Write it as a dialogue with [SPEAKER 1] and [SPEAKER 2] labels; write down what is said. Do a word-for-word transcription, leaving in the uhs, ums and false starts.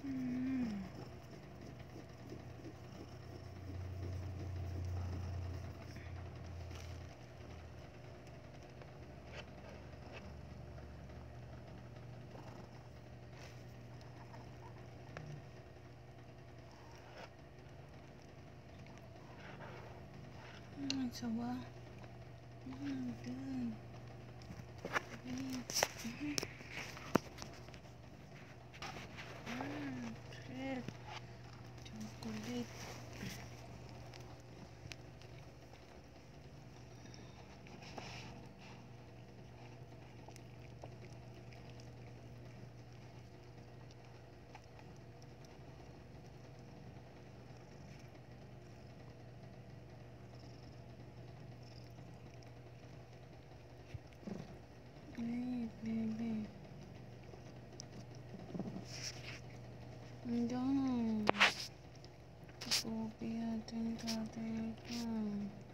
[SPEAKER 1] Mm. Mm, so well. Mm, good. Great. Mm-hmm. Mm, great. Chocolate. Great, baby. Don't. Go be a tinker, tinker.